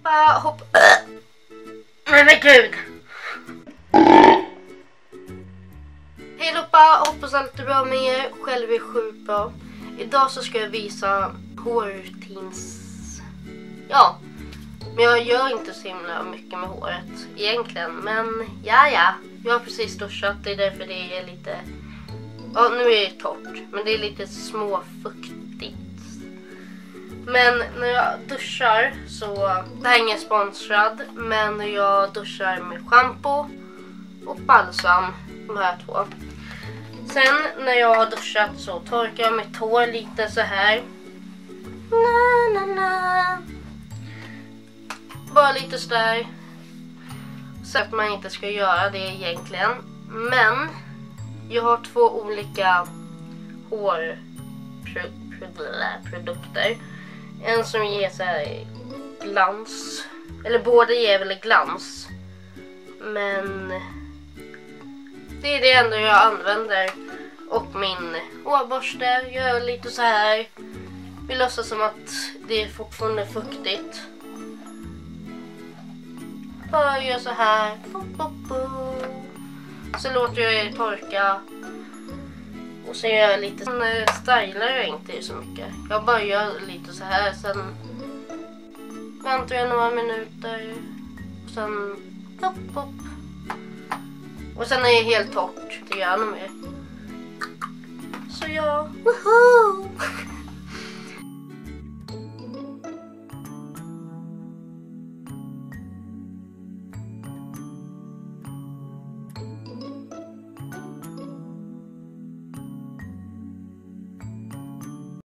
allihopa, men gud. Hej allihopa, hoppas allt är bra med er. Själv är sjukt bra. Idag så ska jag visa hårrutins. Ja, men jag gör inte så himla mycket med håret egentligen. Men ja, jag har precis duschat. Det är därför det är lite... Ja, nu är det torrt. Men det är lite småfuktigt. Men när jag duschar så... Det här är ingen sponsrad. Men när jag duschar med shampoo och balsam. De här två. Sen när jag har duschat så torkar jag mitt hår lite så här. Bara lite sådär. Så att man inte ska göra det egentligen. Men jag har två olika hårprodukter. En som ger så här glans. Eller båda ger väl glans. Men det är det enda jag använder. Och min hårborste gör lite så här. Vi låtsas som att det är fortfarande fuktigt. Bara gör så här. Så låter jag det torka. Och sen gör jag lite. Sen stylar jag inte så mycket. Jag bara gör lite så här. Sen väntar jag några minuter. Och sen pop. Och sen är det helt torrt. Det gör jag mer. Så ja. Woho!